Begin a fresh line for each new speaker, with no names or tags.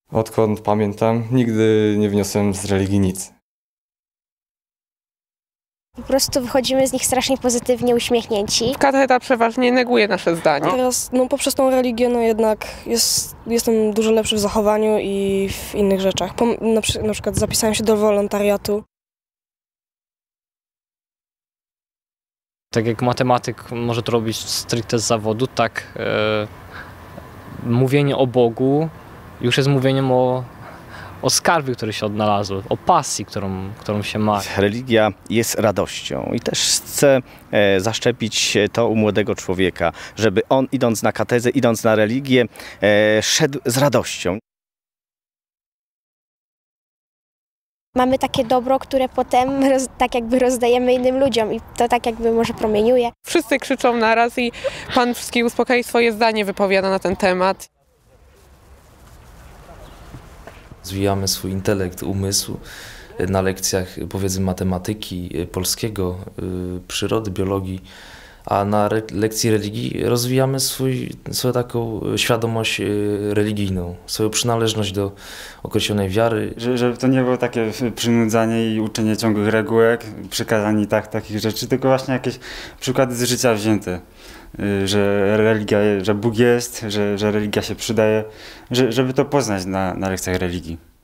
Odkąd pamiętam, nigdy nie wniosłem z religii nic.
Po prostu wychodzimy z nich strasznie pozytywnie uśmiechnięci.
Katecheta przeważnie neguje nasze zdanie.
Teraz poprzez tą religię jednak jestem dużo lepszy w zachowaniu i w innych rzeczach. Na przykład zapisałem się do wolontariatu.
Tak jak matematyk może to robić stricte z zawodu, tak mówienie o Bogu już jest mówieniem o skarbie, który się odnalazł, o pasji, którą się ma.
Religia jest radością i też chcę zaszczepić to u młodego człowieka, żeby on idąc na katezę, idąc na religię, szedł z radością.
Mamy takie dobro, które potem tak jakby rozdajemy innym ludziom i to tak jakby może promieniuje.
Wszyscy krzyczą naraz i Pan wszystkich uspokai, swoje zdanie wypowiada na ten temat.
Rozwijamy swój intelekt, umysł na lekcjach, powiedzmy, matematyki, polskiego, przyrody, biologii, a na lekcji religii rozwijamy swoją taką świadomość religijną, swoją przynależność do określonej wiary.
Żeby to nie było takie przynudzanie i uczenie ciągłych regułek, przykazań i takich rzeczy, tylko właśnie jakieś przykłady z życia wzięte. Że Bóg jest, że religia się przydaje, żeby to poznać na lekcjach religii.